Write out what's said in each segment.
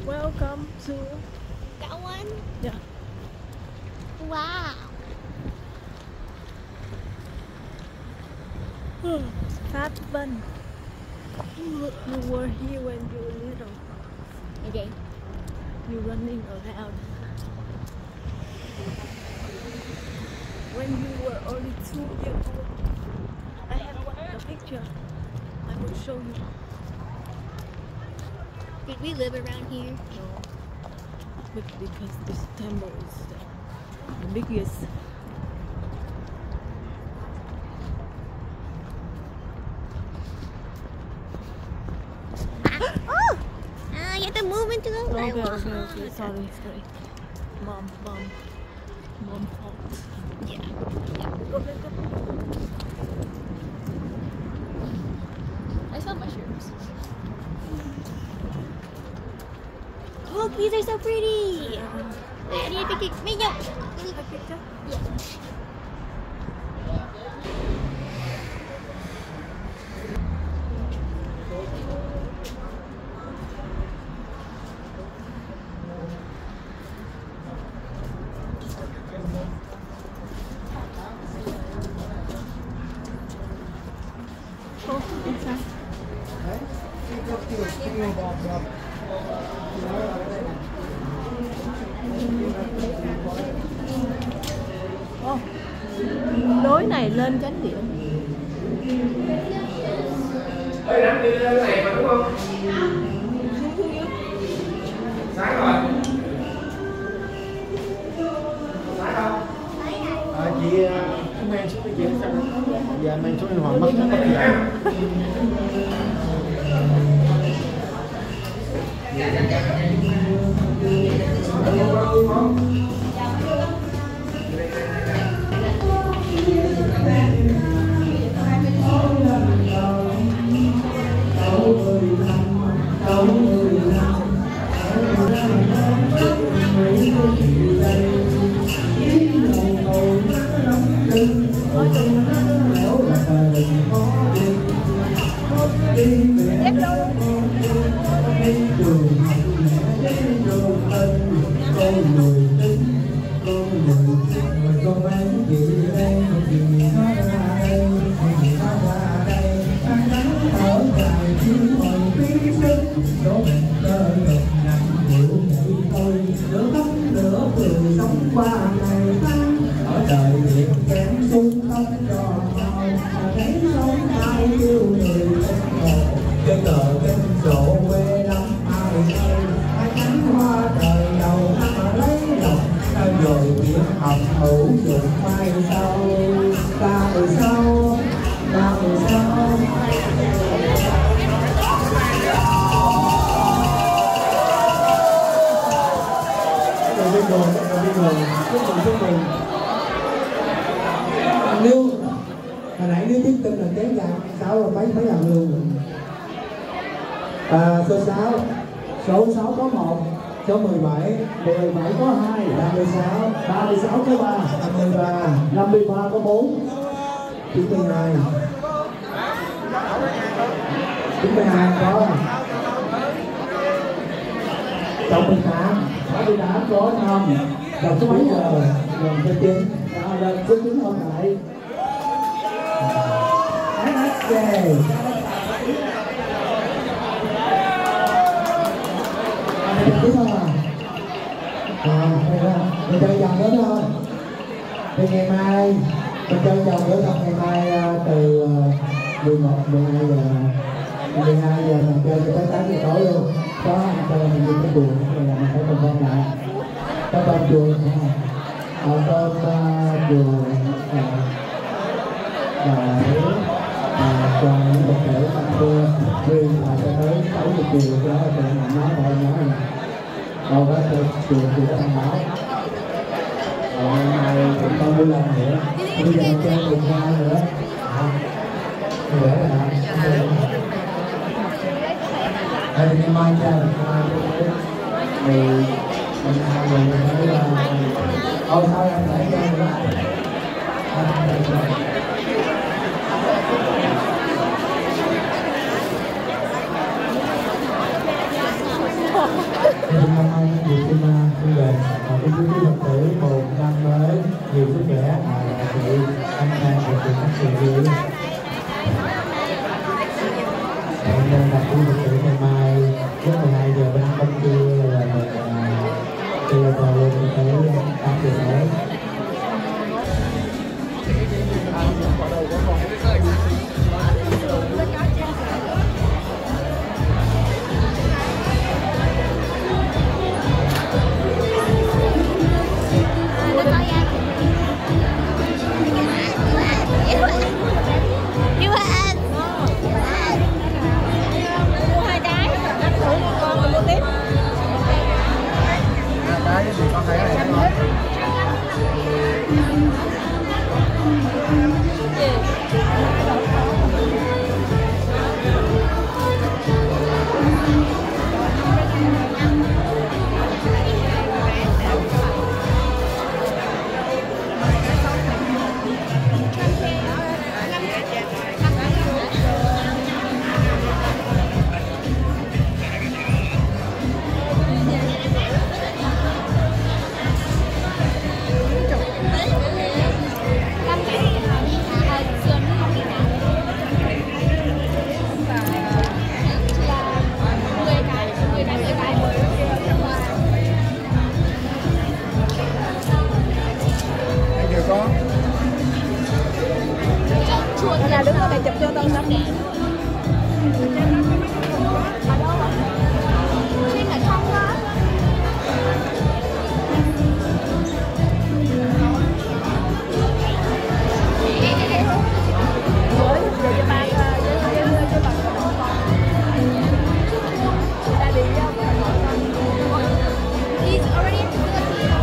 Welcome to That one? yeah. Wow. Fat Bun. You were here when you were little. Okay. You running around. When you were only 2 years old. I have a picture. I will show you. Did we live around here? No. But because this temple is the biggest. Oh! You have to move into the Okay, way. okay. Sorry. Mom fault. Yeah. Go. I saw mushrooms. Look, these are so pretty. I need to pick me up. A picture? Yeah. Oh, inside. Oh, lối này lên chánh điện. Ơi, Đăng đi lên này mà đúng không? Sáng rồi. Sáng không? Chị mang xuống đi chị. Dạ mang xuống đi hoàng mất vậy. Lương hồi nãy nếu tiếp tin là kéo dài 6 rồi mấy lần lương số 6 số 6 có 1 số 17 17 có 2 36 có 3 53 có 4 92 có 68 có 5 đọc số mấy giờ gần cho chín lên số 9 hôm lại ok tiếp không mình chơi vòng nữa thôi thì ngày mai mình chơi vòng nữa tập ngày mai từ 12 giờ mình chơi cho tới 8 giờ tối luôn có anh chơi mình đi cái buồn này là mình phải cùng con lại có tôm chuồng tôm chuồng còn những vật thể mà tôi riêng là cho tới 6 giờ chiều đó là tụi mình nói mọi nói này đâu có chiều thì có thông báo hôm nay cũng có buổi lần nữa bây giờ mình chơi cùng qua nữa để là ngày mai chơi thì mình hai người mới sao em phải chơi nữa Là đứng ở đây chụp cho tao sắp. Trên ở trong đó. Mới về cho ba với bằng cái đồ con. Ta đi vô. He's already in the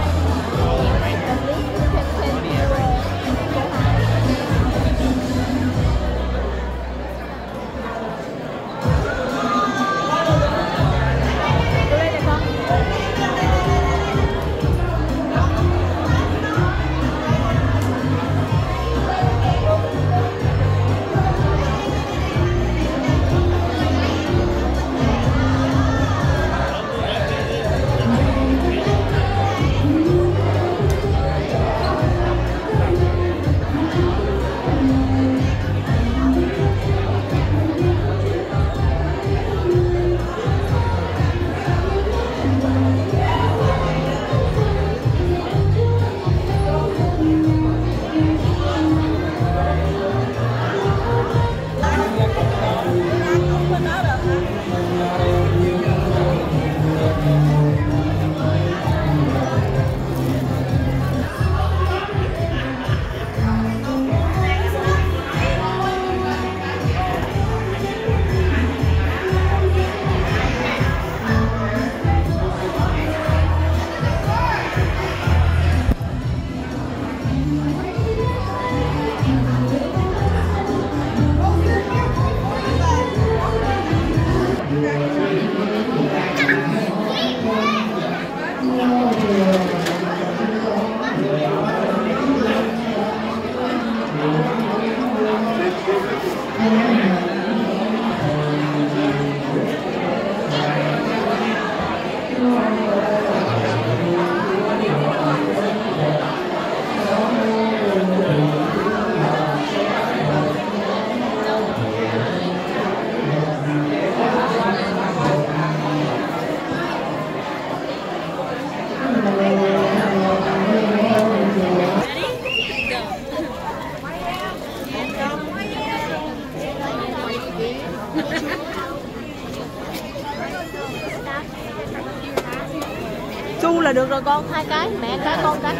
Chu là được rồi con, 2 cái, mẹ cái con cái.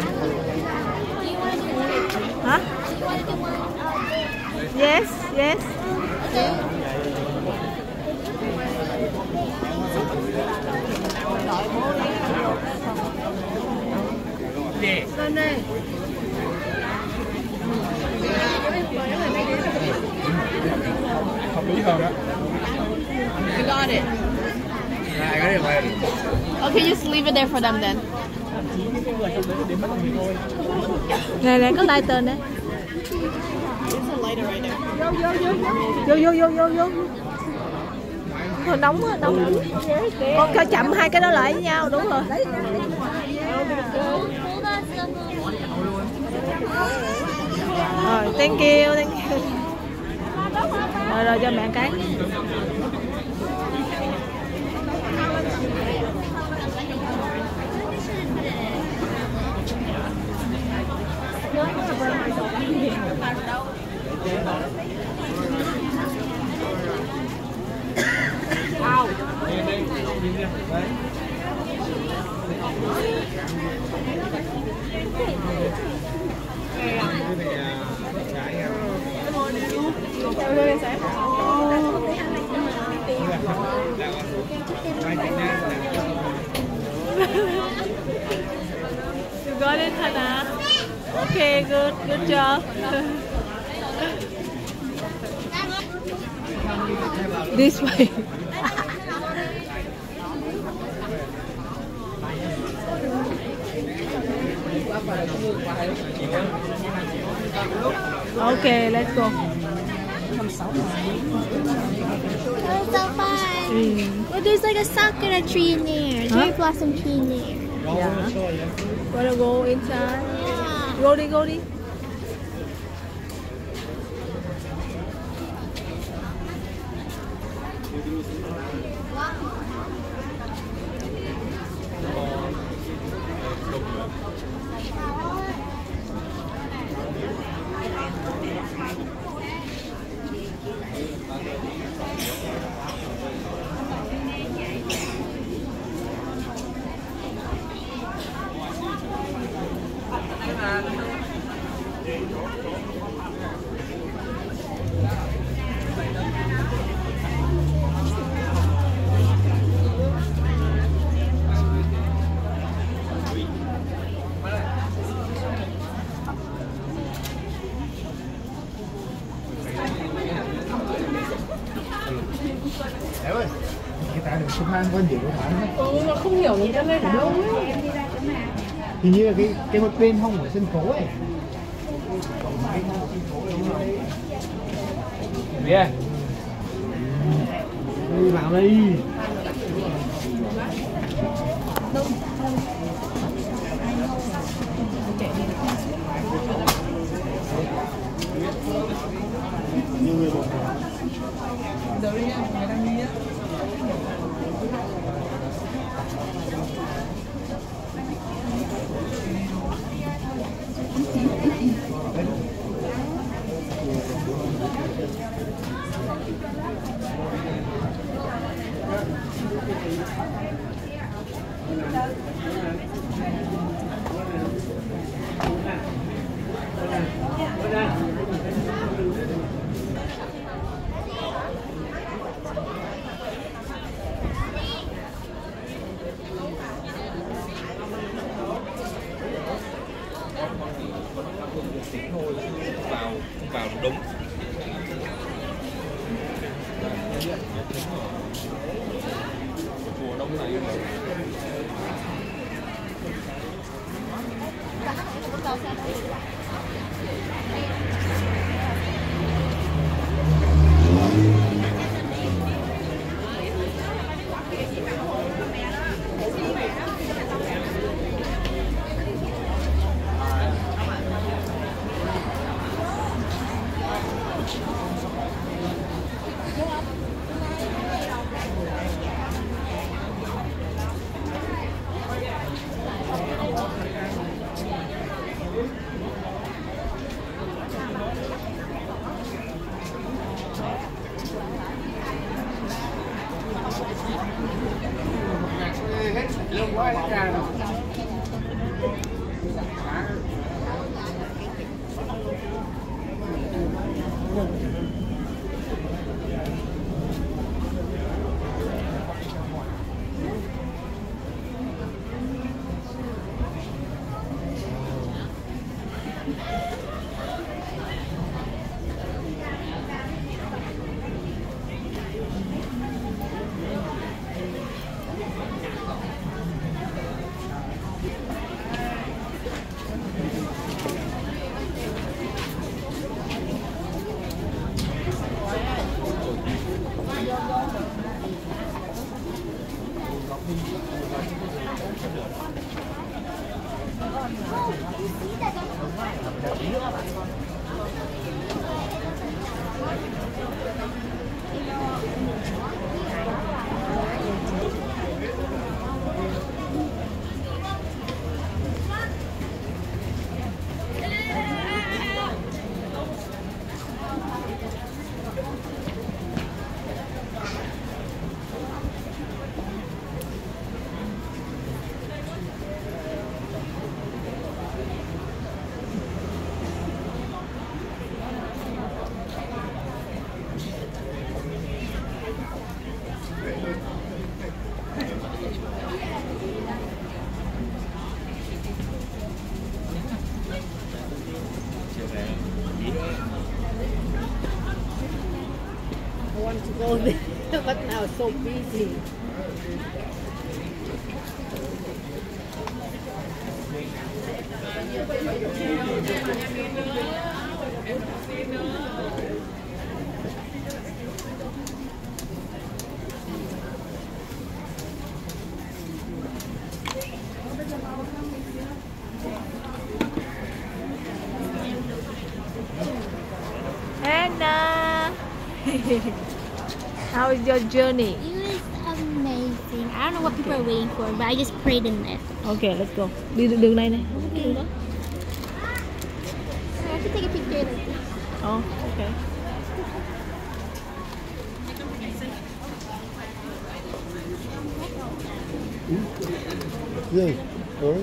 Hả? Yes, yes. Lên đi. Hợp lý hơn á. You got it. Cái này phải. Okay, just leave it there for them then. Nè nè, có lighter nè. There's a lighter right there. Vô. Thôi nóng á, nóng. Con cho chậm 2 cái đó lại với nhau, đúng rồi. Rồi, thank you. Rồi cho mẹ cái. You got it, Hannah. Okay, good job. This way. Okay, let's go. That was so fun. Well, there's like a sakura tree in there. A cherry blossom tree in there. Yeah. Wanna go inside? Yeah. Go đi, go đi. Em ơi, cái tại đường sông Hàn có nhiều cái phải không? Mà không hiểu người ta lên ở đâu ấy. Hình như là cái một bên hông của sân khấu ấy. Đi ơi. Đi vào đây. Nhiều người một giờ đi nha, người đang đi nhé. vào đúng mùa đông này Lương quá hết tràn rồi. I want to go there, but now it's so busy. Anna, how is your journey? It was amazing. I don't know what people are waiting for, but I just prayed and left. Okay, let's go. Đi đường này này. Okay. I have to take a picture like this. Oh, okay. Gì? Ủa?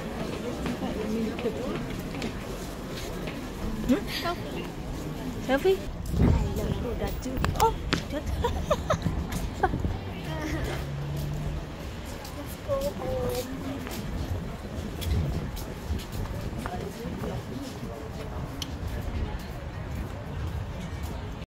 Selfie? Udah cuy. Oh, chết. Let's go home.